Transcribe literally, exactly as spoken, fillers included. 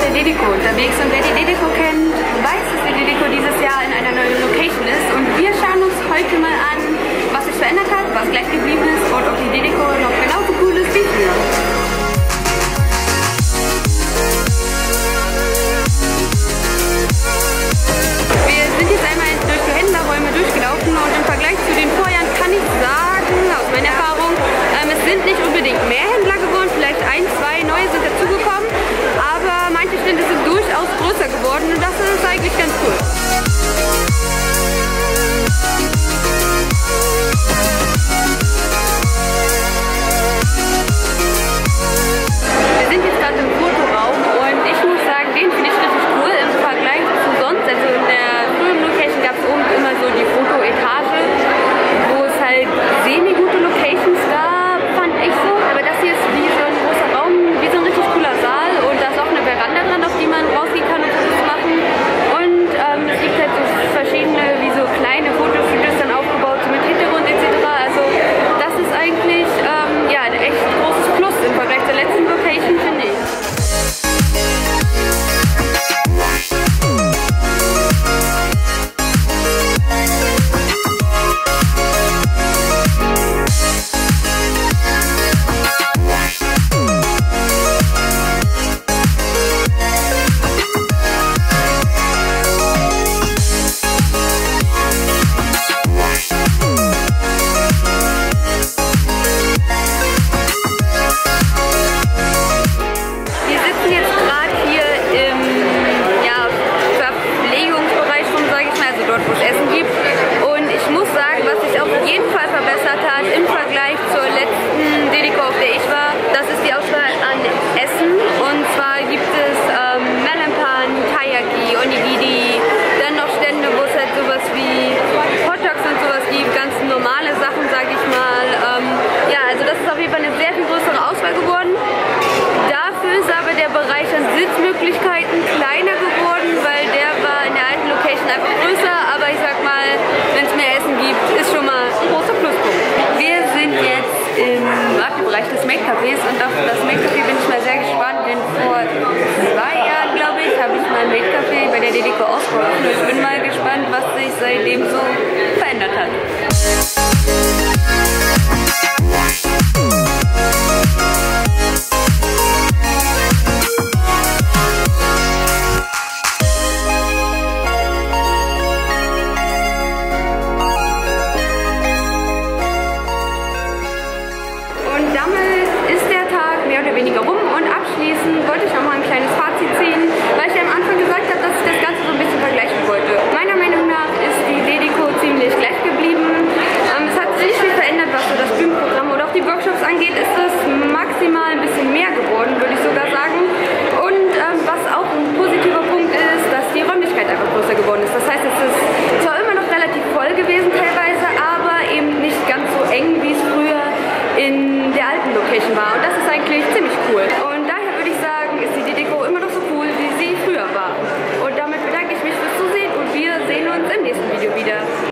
der Dedeco unterwegs und wer die Dedeco kennt, weiß, dass die Dedeco dieses Jahr in einer neuen Location ist und wir schauen uns heute mal an, was sich verändert hat, was gleich geblieben ist und ob die Dedeco noch genauso cool ist wie früher. Wir sind jetzt einmal durch die Händlerräume durchgelaufen und im Vergleich zu den Vorjahren kann ich sagen, aus meiner Erfahrung, ähm, es sind nicht unbedingt mehr Händler geworden, vielleicht ein, zwei neue sind dazugekommen, aber manche Stände sind durchaus größer geworden und das ist eigentlich ganz cool. Wir sind jetzt gerade im Fotoraum und ich muss sagen, den finde ich richtig cool im Vergleich zu sonst. Also in der früheren Location gab es oben immer so die Fotoetage, wo es halt semi-gute Locations gab, fand ich so. Aber das hier ist wie so ein großer Raum, wie so ein richtig cooler Saal und da ist auch eine Veranda dran, auf die man rausgehen kann und Fotos machen. Und ähm, es gibt halt so verschiedene, wie so kleine Fotostudios dann aufgebaut, so mit Hintergrund et cetera. Also das ist eigentlich ähm, ja, ein echt großes Plus im Vergleich zur letzten Location, finde ich. Sitzmöglichkeiten kleiner geworden, weil der war in der alten Location einfach größer, aber ich sag mal, wenn es mehr Essen gibt, ist schon mal ein großer Pluspunkt. Wir sind jetzt im Wartebereich des Maid-Cafés und auf das Maid-Café bin ich mal sehr gespannt, denn vor zwei Jahren, glaube ich, habe ich mein Maid-Café bei der Dedeco ausgeholfen. Ich bin mal gespannt, was sich seitdem so